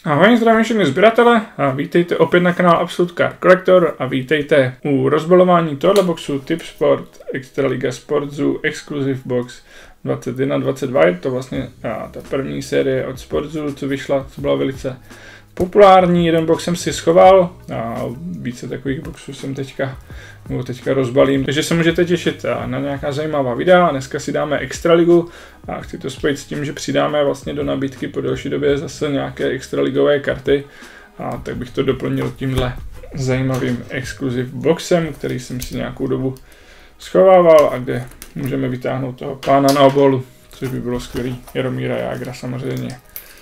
Ahoj, zdravím všechny sběratele a vítejte opět na kanál Absolute Card Collector a vítejte u rozbalování tohoto boxu Tip Sport Extraliga Sport Zoo Exclusive Box 21-22. Je to vlastně ta první série od Sport Zoo, co vyšla, co byla velice populární. Jeden box jsem si schoval a více takových boxů jsem teďka rozbalím. Takže se můžete těšit na nějaká zajímavá videa. Dneska si dáme Extraligu a chci to spojit s tím, že přidáme vlastně do nabídky po delší době zase nějaké extraligové karty. A tak bych to doplnil tímhle zajímavým exkluziv boxem, který jsem si nějakou dobu schovával a kde můžeme vytáhnout toho pána na obolu, což by bylo skvělý. Jaromíra Jágra samozřejmě.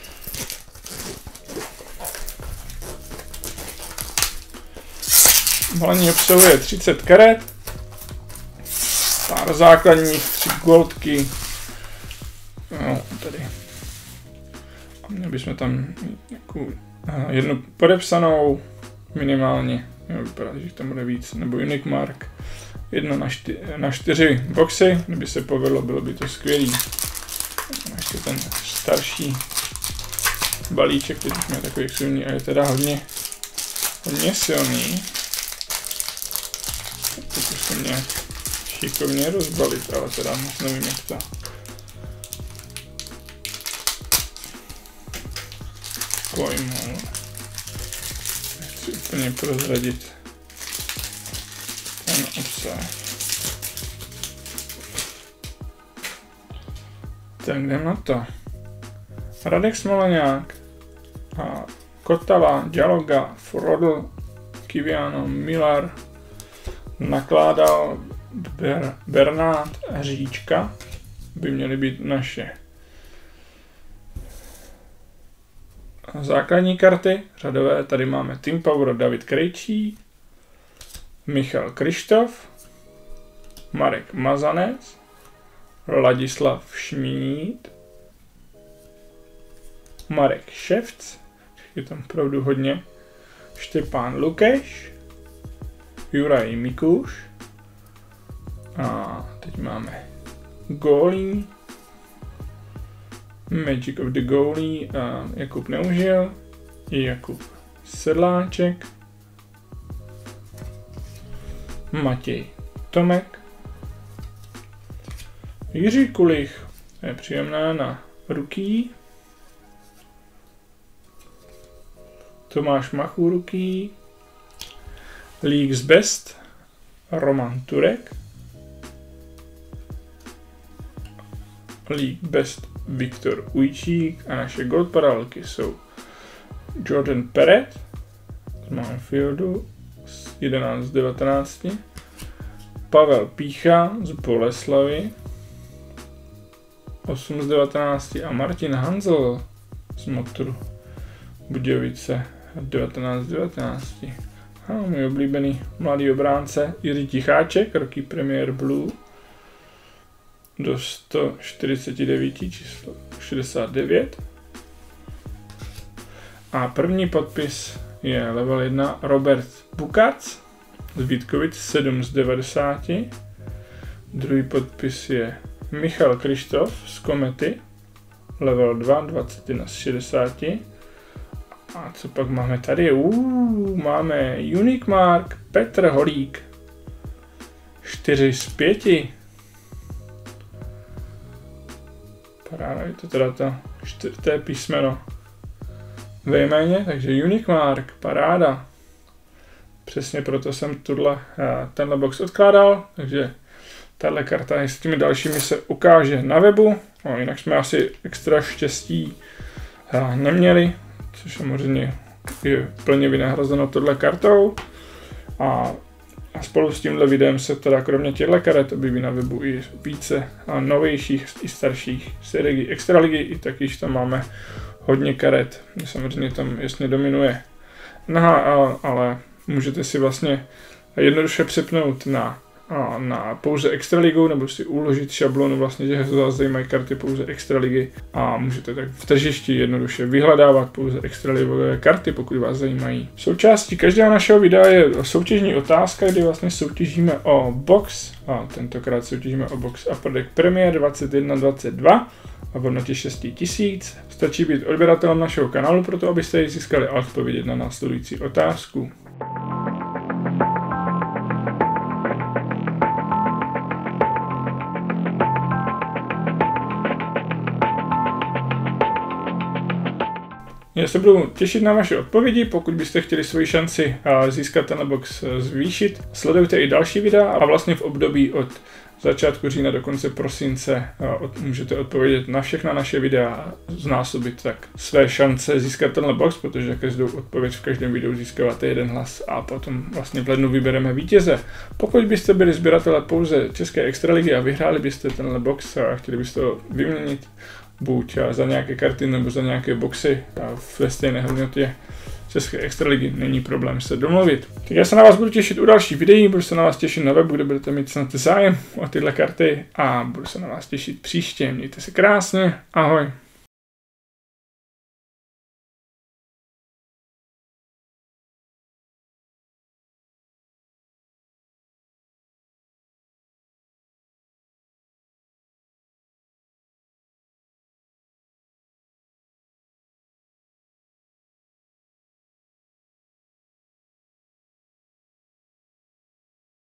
Balení obsahuje 30 karet, pár základních, 3 goldky, no, tady. A měli bychom tam jednu podepsanou minimálně, vypadá, že tam bude víc, nebo unique mark, jedno na 4 boxy, kdyby se povedlo, bylo by to skvělý. Ještě ten starší balíček, teď už je takový silný a je teda hodně silný. Pokusím nějak šikovně rozbalit, ale teda moc nevím, jak to pojmu. Nechci úplně prozradit ten obsah. Tak jdem na to. Radek Smoleňák a Kotala, Dialoga, Frodl, Kiviano, Miller, nakládal Bernard Říčka, by měly být naše základní karty, řadové, tady máme Team Power David Krejčí, Michal Krištof, Marek Mazanec, Ladislav Šmíd, Marek Ševc, je tam opravdu hodně, Štěpán Lukeš, Juraj Mikuš a teď máme Goalie, Magic of the Goalie a Jakub Neužil, Jakub Sedláček, Matěj Tomek, Jiří Kulich, je příjemná na ruky, Tomáš Machu ruky, League's Best, Roman Turek, League Best Viktor Ujčík a naše gold paralelky jsou Jordan Perret z Manfieldu z 11-19, Pavel Pícha z Boleslavy 8-19 a Martin Hanzel z Motoru Budějovice 19-19. A můj oblíbený mladý obránce Jiří Ticháček, roky Premier Blue do 149 číslo 69. A první podpis je level 1 Robert Bukac z Vítkovic 7-90. Druhý podpis je Michal Krištof z Komety level 2 21-60. A co pak máme tady? Máme unique mark Petr Holík 4/5. Paráda, je to teda to 4. písmeno ve jméně, takže unique mark, paráda. Přesně proto jsem tenhle box odkládal, takže tahle karta s těmi dalšími se ukáže na webu. No, jinak jsme asi extra štěstí neměli, což samozřejmě je plně vynahrazeno touhle kartou. A spolu s tímhle videem se teda kromě těchto karet objeví na webu i více novějších i starších sérií Extraligy, i takyž tam máme hodně karet, samozřejmě tam jasně dominuje. Ale můžete si vlastně jednoduše přepnout na pouze Extraligu, nebo si uložit šablonu vlastně, že vás zajímají karty pouze Extraligy a můžete tak v tržišti jednoduše vyhledávat pouze extraligové karty, pokud vás zajímají. Součástí každého našeho videa je soutěžní otázka, kdy vlastně soutěžíme o box a tentokrát soutěžíme o box Upper Deck Premier 21-22 v hodnotě 6000. Stačí být odběratelem našeho kanálu pro to, abyste ji získali a odpovědět na následující otázku. Já se budu těšit na vaše odpovědi, pokud byste chtěli svoji šanci získat tenhle box zvýšit. Sledujte i další videa a vlastně v období od začátku října do konce prosince můžete odpovědět na všechna naše videa a znásobit tak své šance získat tenhle box, protože každou odpověď v každém videu získáváte jeden hlas a potom vlastně v lednu vybereme vítěze. Pokud byste byli sběratele pouze České extraligy a vyhráli byste tenhle box a chtěli byste ho vyměnit buď za nějaké karty nebo za nějaké boxy ve stejné hodnotě České extraligy, není problém se domluvit. Tak já se na vás budu těšit u dalších videí, budu se na vás těšit na webu, kde budete mít snad zájem o tyhle karty a budu se na vás těšit příště. Mějte se krásně, ahoj.